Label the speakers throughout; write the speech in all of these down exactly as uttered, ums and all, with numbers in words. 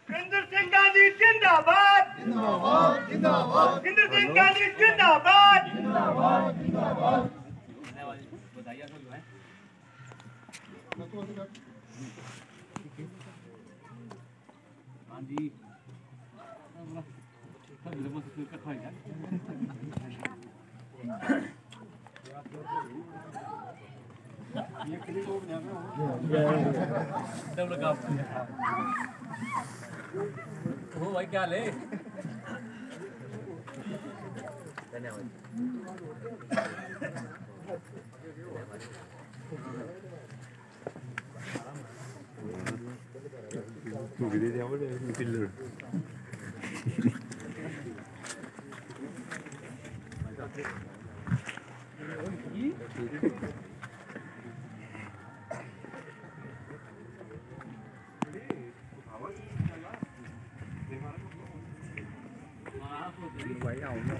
Speaker 1: इंद्र सिंह गांधी जिंदाबाद जिंदाबाद जिंदाबाद इंद्र सिंह गांधी जिंदाबाद जिंदाबाद जिंदाबाद बताइए सब है हां जी सब लोगों से इकट्ठा है ये क्लिक हो गया ना डबल लगा हो भाई क्या ले धन्यवाद तू भी दे दिया बोले निकल quay đầu nó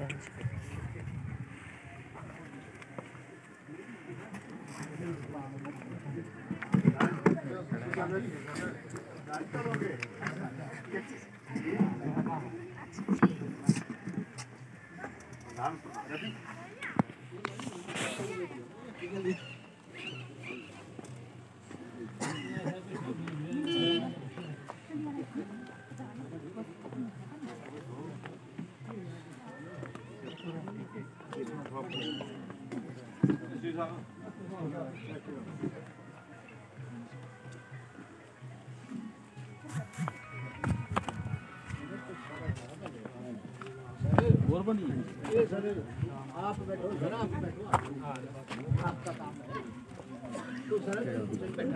Speaker 1: और बनी आप बैठो जरा आप बैठो आपका काम है तो सर बैठा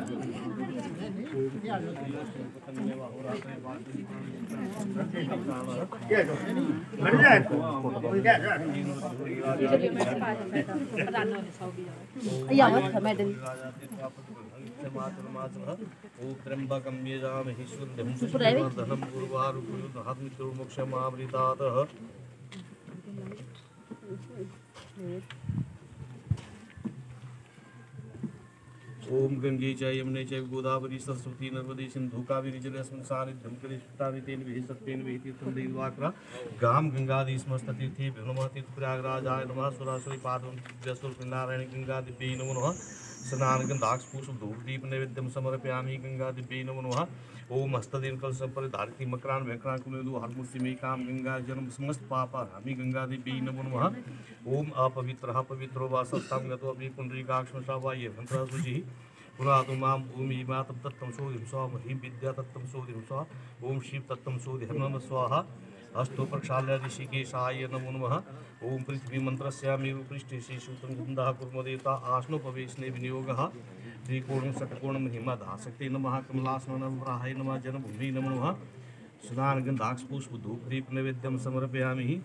Speaker 1: क्या जो बढ़ जाए कोई क्या
Speaker 2: या मैं दिन
Speaker 3: ओ त्र्यंबकं यजामहे सुगन्धिं पुष्टिवर्धनं उर्वारुकमिव मोक्षमामृतात् ओम गंगे च यमुने च गोदावरी सरस्वती नर्मदे सिंधु कावेरी जलेस्मिन् सान्निध्यं करिष्ठानि तेन विहि सत्त्वेन विहि तीर्थं दैवाक्रा गाम गंगादि समस्त तीर्थे नमः तीर्थ प्रयागराजाय नमः सुरासुरी पादं व्यसुर नारायण गंगा दिव्यै नमो नमः स्नान गंधाक्ष पुष्प धूप दीप नैवेद्यं समर्पयामि गंगा दिव्यै नमो नमः ओम हस्तदेन कलशं परिधारिति मकरान व्यकरान कुलेदु हरमुष्टि मे काम गंगा जन्म समस्त पापहामि गंगा दिव्यै नमो नमः ओम अपवित्रः पवित्रो वा सत्तं गतो अपि पुंडरीकाक्षमसा वा ये मंत्र सुचिः पुरातु माम ओम ईमात तत्तं सोधिं स्वाम हि विद्या तत्तं सोधिं स्वा ओम शिव तत्तं सोधिं नमः स्वाहा अस्तु प्रक्षाल्य ऋषिकेशाय नमो नमः ओम पृथ्वी मंत्रस्यामेव पृष्ठे शेषुतं गन्धः कुर्मदेवता आश्नोपवेशने विनियोगः त्रिकोणं षट्कोणं महिमाधासक्ते नमः कमलासनवराहाय नमः जन्मभूमि नमो नमः स्नान गंधाक्ष पुष्प धूप दीप नैवेद्यं समर्पयामि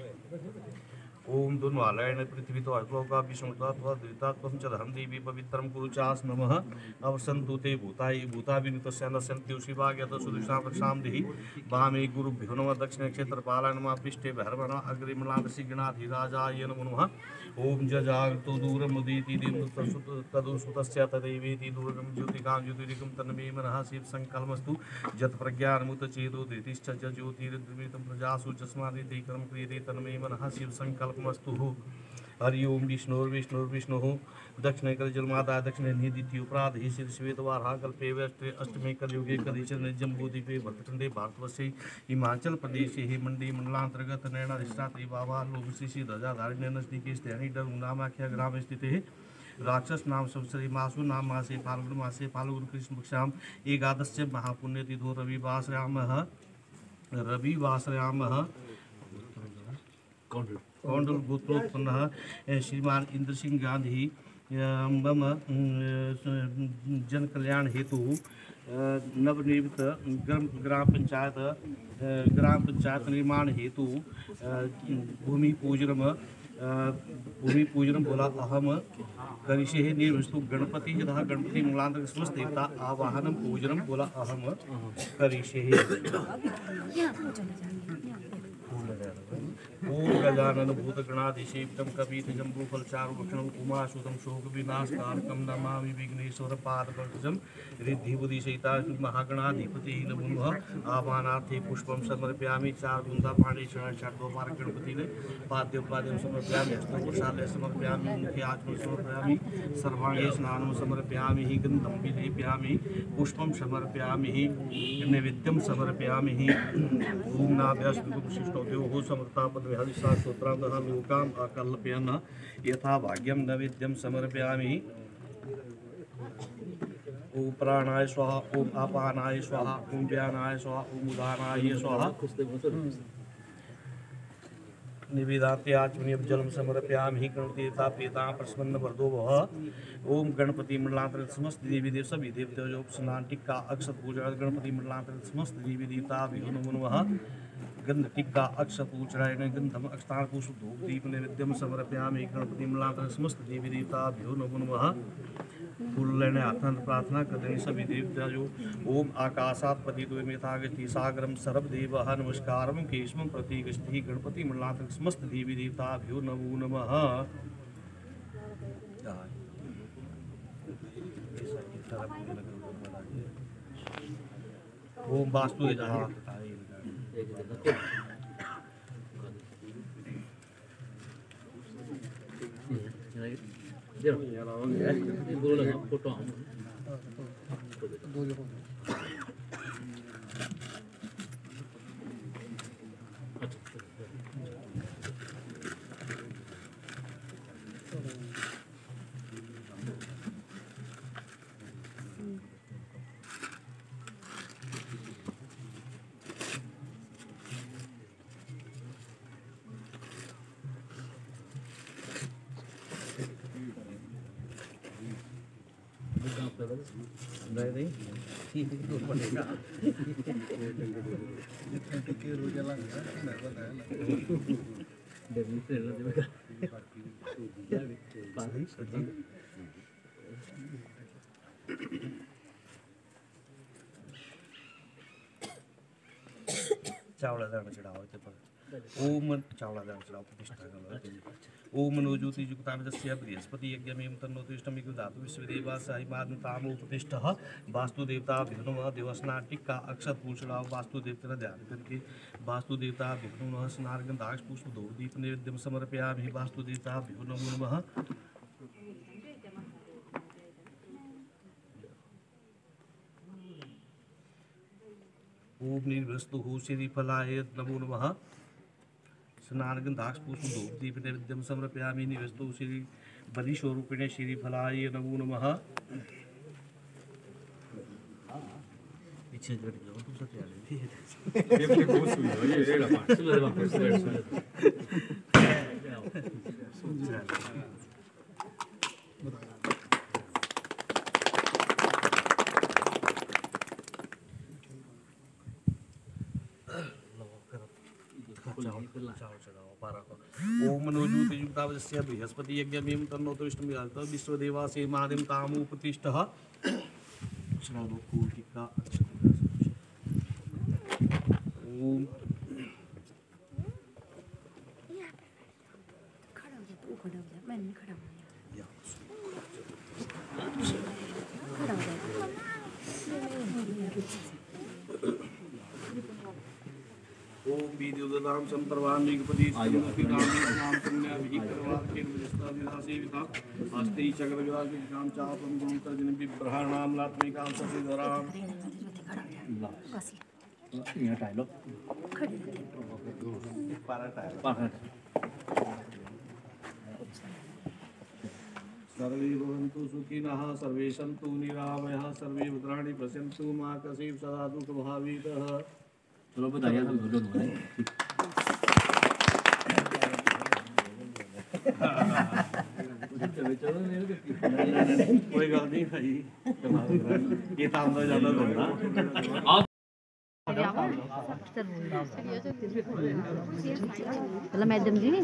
Speaker 3: ओम दुर्वालयन पृथ्वी तो अश्लोका विष्णुत्वा द्वितात्वं च धर्म देवी पवित्रं कुरु चास नमः अवसन्तु ते भूताय भूता विनुतस्य नश्यन्ति शिवाग्यत सुदुषां रक्षां देहि वामे गुरुभ्यो नमः दक्षिणे क्षेत्रपालाय नमः पृष्ठे भैरव नमः अग्रे मलादसिगणाधिराजाय नमो नमः ओम जजागतो दूरमुदीति तदुसुतस्य तदैवेति दूरं ज्योतिकां ज्योतिरिकं तन्मे मनः शिव संकल्पमस्तु जत प्रज्ञानमुत चेतो धृतिश्च ज्योतिर्द्विमितं प्रजासु जस्मादिति कर्म क्रियते तन्मे मनः शिव संकल्पमस्तु हरि ओम विष्णुर्विष्णुर्विष्णुः दक्षिणे कर जलमाता दक्षिणे निधि उपराध ही श्री श्वेतवाराह कल्पे अष्टमे कलयुगे कदीचर जम्बूद्वीपे भरतखंडे भारतवर्षे हिमाचल प्रदेश ही मंडी मंडलांतर्गत नैनाधिष्ठात्री बाबा लोभशीषी ध्वजाधारिण्य नजदीकी स्थैनी डरमुनामाख्या ग्राम स्थित है राक्षस नाम संवत्सरी मासु नाम मासे फाल्गुन मासे फाल्गुन कृष्ण पक्षाम एकादश महापुण्यतिथो रविवासयामः रविवासयामः कौंडल गोत्रोत्पन्न श्रीमान इंद्र सिंह गांधी मम जन कल्याण हेतु नवनिर्मित ग्राम पंचायत ग्राम पंचायत निर्माण हेतु भूमि पूजनम भूमि पूजनम बोला अहम करिष्ये निर्वस्तु गणपति यथा गणपति मूलांतर समस्त देवता आवाहनम पूजनम बोला अहम करिष्ये। ओम गजानन भूतगणाधिसेवितं कपितजम्बूफलचारुभक्षणं उमासुतं शोकविनाशकारकं नमामि विघ्नेश्वर पादपङ्कजं रिद्धिबुद्धिसहिता महागणाधिपति नमो नमः। आवाहनार्थे पुष्पं समर्पयामि चार बूंदा पाणी षडोपार गणपति ने पाद्योपाद्यं समर्पयामि हस्तोपशाले समर्पयामि मुखे आचमनं समर्पयामि सर्वांगे स्नानं समर्पयामि गन्धं विलेपयामि पुष्पं समर्पयामि नैवेद्यं समर्पयामि ओम नाभ्यास्विशिष्टोद्योः समर्तापद्विहरिसा श्रोत्रान्तः लोकाम् आकल्पयन् यथा भाग्यं नैवेद्यं समर्पयामि। ओम प्राणाय स्वाहा ओम अपानाय स्वाहा ओम व्यानाय स्वाहा ओम उदानाय स्वाहा निवेदाते आचमनीय जलम समर्पयामि गणपति देवता प्रियता प्रसन्न वरदो भव। ओम गणपति मंडलांतर समस्त देवी देव सभी देवता जो स्नान टिक्का अक्षत पूजा गणपति मंडलांतर समस्त देवी देवता भी नमो नमः। गंध टिक्का अक्षत पूजनाय गंधम अक्षतार पुष्प धूप दीप नैवेद्यम समर्पयामि गणपति मंडलांतर समस्त देवी देवता भी नमो नमः। फूल लेने हाथन प्रार्थना करने सभी देवता जो ओम आकाशात् पतितो मेधागति सागरम सर्वदेव नमस्कारम केशवम प्रतिगच्छति गणपति मंडलांतर समस्त देवी देवताभ्यो नमो नमः। ओम वास्तु
Speaker 2: फोटो नहीं ठीक है तो पड़ेगा के रोज लगा ना बताया ना डेली से लगा पानी सजी चावला दाना चढ़ाओ ते पर ओम चावला दाना चढ़ाओ प्रतिष्ठा करो ओम मनोज्योति युक्तामजस्य बृहस्पति यज्ञमें तन्नोतिष्ठमिक धातु विश्वदेवा साहिमाद्म तामो प्रतिष्ठः वास्तु देवता विष्णुः देवस्नान टिक्का अक्षत पूषणाव वास्तु देवता ध्यान करके वास्तु देवता विष्णुः स्नान दाक्ष पुष्प धूप दीप नैवेद्यम समर्पयामि वास्तु देवता विष्णु नमो नमः। ओम निर्वस्तुः श्रीफलाय नमो नमः। स्नान दाक्ष पुष्प धूप दीप नैवेद्यम समर्पयामि निवस्तु श्री बलि स्वरूपिणे श्री फलाय नमो नमः। पीछे जड़ जाओ तुम सब यार ये ये बहुत सुन लो ये ये बात सुन लो बात सुन लो ओम मनोज्योति युक्तावस्य बृहस्पति यज्ञमें तन्नोतिष्ठमिक विश्वदेवा से महादेव तामो प्रतिष्ठः श्रावो कोटिका ओम
Speaker 4: खड़ा हो जा तू खड़ा हो जा मैं नहीं खड़ा हूं खड़ा हो जा
Speaker 3: ओम विद्युदाम संतर्वान निगपति नाम नाम पुण्य विहि करवा के विस्तार विलासेविता हस्ते चक्र विराज काम चापम गुण तर्जन विप्रहाणाम लात्मिकाम ससिधराम
Speaker 4: बस
Speaker 2: यहाँ टाइलो
Speaker 4: खड़े
Speaker 3: पारा टाइल
Speaker 2: पारा
Speaker 3: सर्वे भवन्तु सुखिनः सर्वे सन्तु निरामयाः सर्वे भद्राणि पश्यन्तु मा कश्चित् सदा दुःखभावितः।
Speaker 2: चलो बताइए तो दो दो है चलो मेरे
Speaker 3: कोई गल नहीं भाई ये तो हम ज्यादा धंधा
Speaker 4: मतलब मैडम जी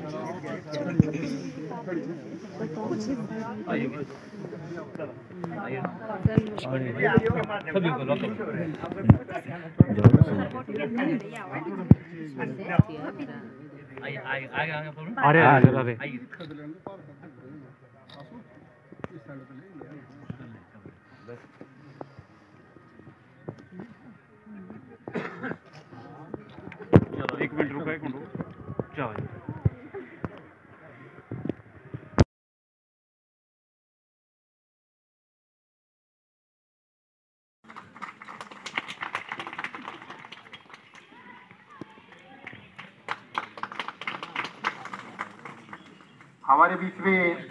Speaker 2: सभी को लॉक
Speaker 4: Gracias.
Speaker 5: अरे अरे अरे चलो एक मिनट रुको एक मिनट रुको चलो
Speaker 6: हमारे बीच में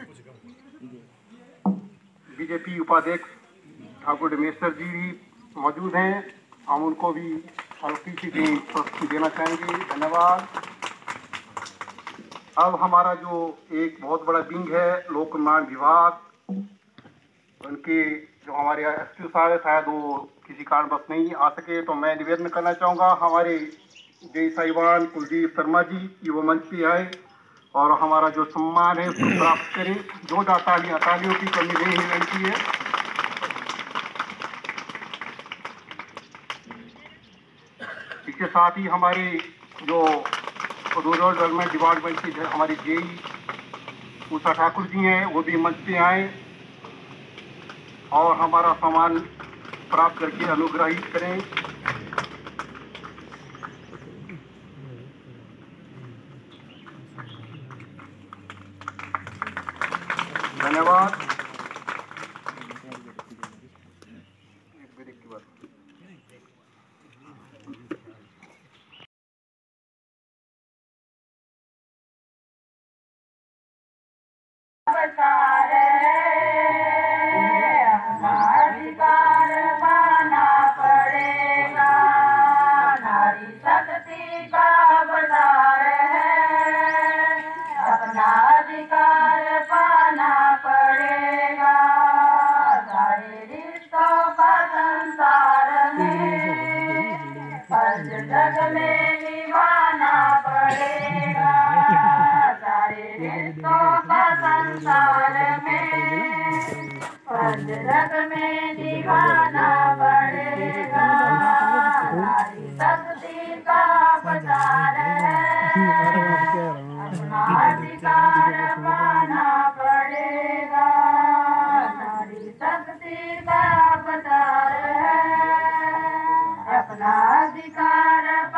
Speaker 6: बीजेपी उपाध्यक्ष ठाकुर डमेश्वर जी भी मौजूद हैं। हम उनको भी हल्की सी प्रस्तुति देना चाहेंगे। धन्यवाद। अब हमारा जो एक बहुत बड़ा विंग है लोक निर्माण विभाग, उनके जो हमारे एस पी साहब है, शायद वो किसी कारणवश नहीं आ सके, तो मैं निवेदन करना चाहूँगा हमारे जय साहिबान कुलदीप शर्मा जी की वो मंच पे आए और हमारा जो सम्मान है उसको प्राप्त करें। जो तालियां तालियों की कमी नहीं है लड़की है। इसके साथ ही हमारे जो रूरल डेवलपमेंट डिपार्टमेंट की हमारी जेई उषा ठाकुर जी हैं, वो भी मंच पे आए और हमारा सम्मान प्राप्त करके अनुग्रहित करें। धन्यवाद।
Speaker 7: जग में निभाना पड़ेगा सारे रिश्तों का संसार में, जग में निभाना पड़ेगा। नारी शक्ति का अवतार है, अपना अधिकार पाना पड़ेगा। नारी शक्ति का अवतार है, अपना अधिकार